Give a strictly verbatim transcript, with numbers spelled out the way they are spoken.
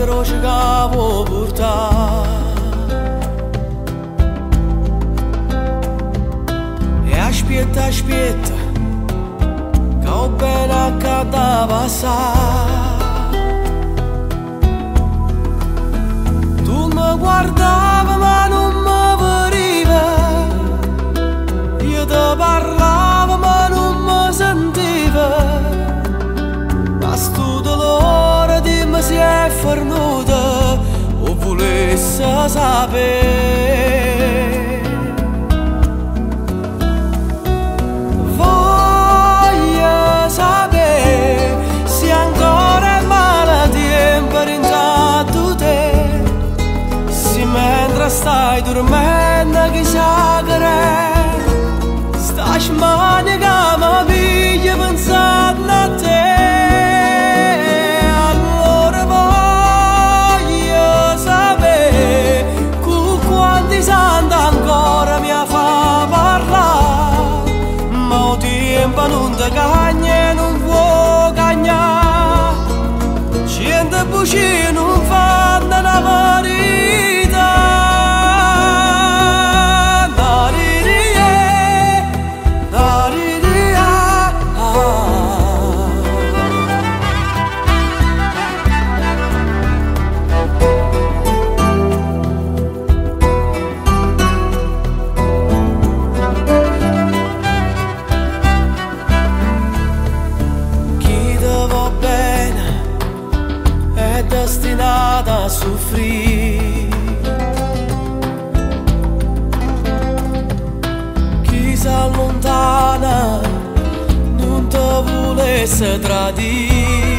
croce che vuoi portare. E aspetta, aspetta, che ho bene accanto a passare. Tu mi guardavi ma non mi veniva, io ti parlavo ma non mi sentiva. Ma sto dolore dimmi se è fernuto o volesse sapere. Voglio sapere se ancora è male tempo intanto te, se mentre stai dormendo chissà che re, sta smania che mi piglia pensando a te. Ancora mi fa parlare, ma il tempo non ti cagna e non può cagnare. Cento bugie non fanno la verità. Daririe, dariria, destinata a soffrire. Chi si allontana non ti volesse tradire.